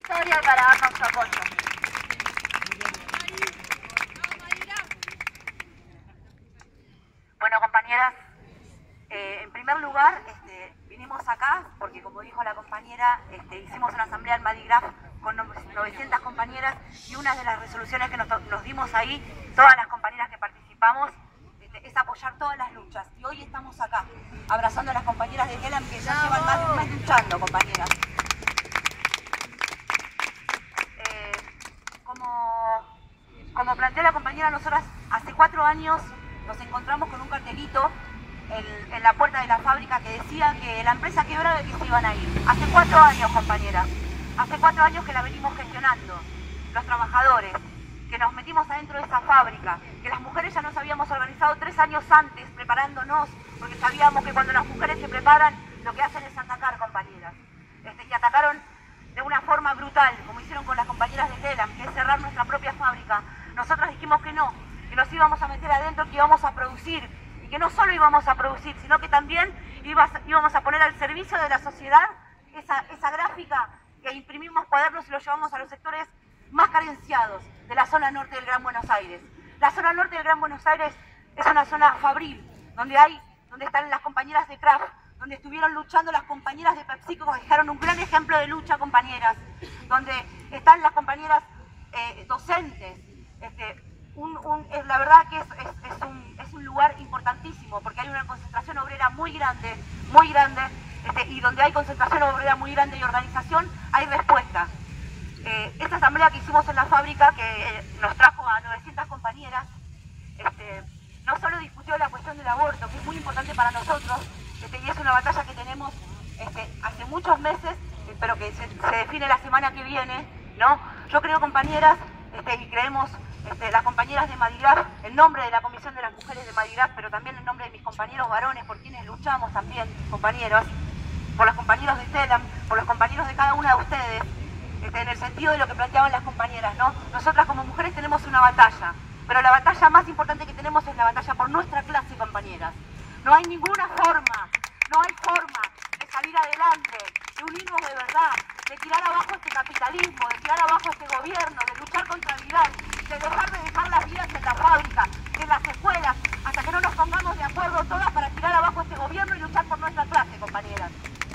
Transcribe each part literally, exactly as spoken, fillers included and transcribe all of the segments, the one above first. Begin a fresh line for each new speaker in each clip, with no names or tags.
historia y para darnos su apoyo.
Bueno, compañeras, eh, en primer lugar, este, vinimos acá porque, como dijo la compañera, este, hicimos una asamblea en Madigraf con novecientas compañeras y una de las resoluciones que nos, nos dimos ahí, todas las compañeras que participamos, este, es apoyar todas las luchas. Y hoy estamos acá, abrazando a las compañeras de Telam que ya llevan más de un mes luchando, compañeras. Eh, como, como planteó la compañera, nosotras hace cuatro años nos encontramos con un cartelito en, en la puerta de la fábrica que decía que la empresa quebraba y que se iban a ir. Hace cuatro años, compañera, hace cuatro años que la venimos gestionando, los trabajadores, que nos metimos adentro de esa fábrica, que las mujeres ya nos habíamos organizado tres años antes, preparándonos, porque sabíamos que cuando las mujeres se preparan, lo que hacen es atacar, compañeras. Este, y atacaron de una forma brutal, como hicieron con las compañeras de Telam, que es cerrar nuestra propia fábrica. Nosotros dijimos que no, que nos íbamos a meter adentro, que íbamos a producir, y que no solo íbamos a producir, sino que también íbamos a poner al servicio de la sociedad esa, esa gráfica que imprimimos cuadernos y los llevamos a los sectores más carenciados de la zona norte del Gran Buenos Aires. La zona norte del Gran Buenos Aires es una zona fabril, donde hay, donde están las compañeras de Kraft, donde estuvieron luchando las compañeras de PepsiCo, que dejaron un gran ejemplo de lucha, compañeras, donde están las compañeras eh, docentes. Este, un, un, es, la verdad que es, es, es, un, es un lugar importantísimo, porque hay una concentración obrera muy grande, muy grande, este, y donde hay concentración obrera muy grande y organización, hay respuesta. Eh, esta asamblea que hicimos en la fábrica, que eh, nos trajo a novecientas compañeras, este, no solo discutió la cuestión del aborto, que es muy importante para nosotros, este, y es una batalla que tenemos este, hace muchos meses, eh, pero que se, se define la semana que viene, ¿no? Yo creo, compañeras, este, y creemos este, las compañeras de Madigraf, en nombre de la Comisión de las Mujeres de Madigraf, pero también en nombre de mis compañeros varones, por quienes luchamos también, compañeros, por los compañeros de Telam, por los compañeros de cada una de ustedes, este, en el sentido de lo que planteaban las compañeras, ¿no? Nosotras como mujeres tenemos una batalla, pero la batalla más importante que tenemos es la batalla por nuestra clase, compañeras. No hay ninguna forma, no hay forma de salir adelante, de unirnos de verdad, de tirar abajo este capitalismo, de tirar abajo este gobierno, de luchar contra el Vidal, de dejar de dejar las vidas en la fábrica, en las escuelas, hasta que no nos pongamos de acuerdo todas para tirar abajo este gobierno y luchar por nuestra clase, compañeras.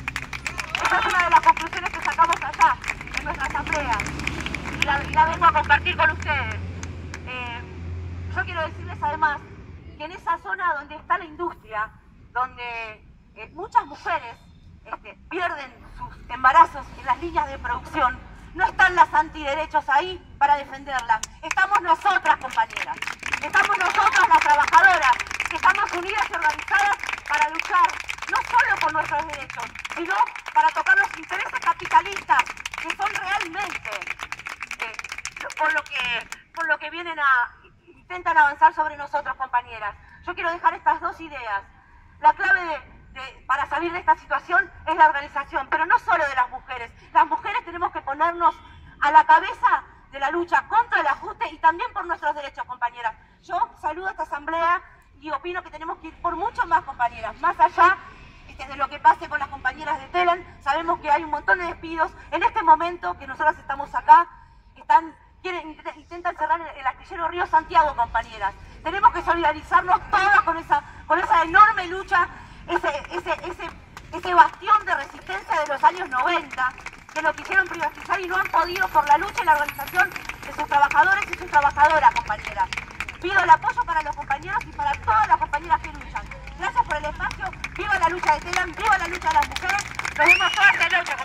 Esa es una de las conclusiones que sacamos allá, en nuestra asamblea, y la, y la vengo a compartir con ustedes. Eh, yo quiero decirles además que en esa zona donde está la industria, donde eh, muchas mujeres este, pierden sus embarazos en las líneas de producción, no están las antiderechos ahí para defenderlas. Estamos nosotras, compañeras. Estamos nosotras, las trabajadoras, que estamos unidas y organizadas para luchar no solo por nuestros derechos, sino para tocar los intereses capitalistas, que son realmente eh, por lo que, por lo que vienen a intentan avanzar sobre nosotros, compañeras. Yo quiero dejar estas dos ideas. La clave de, de, para salir de esta situación es la organización, pero no solo de las mujeres. Las mujeres tenemos que ponernos a la cabeza de la lucha contra el ajuste y también por nuestros derechos, compañeras. Yo saludo a esta asamblea y opino que tenemos que ir por mucho más, compañeras, más allá este, de lo que pase con las compañeras de Telam. Sabemos que hay un montón de despidos. En este momento que nosotras estamos acá, están... Quieren, intentan cerrar el, el astillero Río Santiago, compañeras. Tenemos que solidarizarnos todas con esa, con esa enorme lucha, ese, ese, ese, ese bastión de resistencia de los años noventa, que lo quisieron privatizar y no han podido por la lucha y la organización de sus trabajadores y sus trabajadoras, compañeras. Pido el apoyo para los compañeros y para todas las compañeras que luchan. Gracias por el espacio. Viva la lucha de Telam, viva la lucha de las mujeres. Nos vemos todas esta noche.